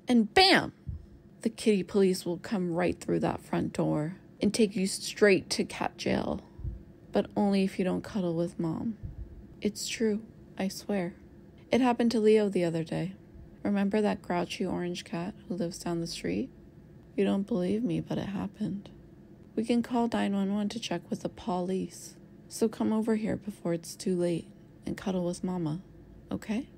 and bam! The kitty police will come right through that front door and take you straight to cat jail. But only if you don't cuddle with Mom. It's true, I swear. It happened to Leo the other day. Remember that grouchy orange cat who lives down the street? You don't believe me, but it happened. We can call 911 to check with the police. So come over here before it's too late and cuddle with Mama, okay?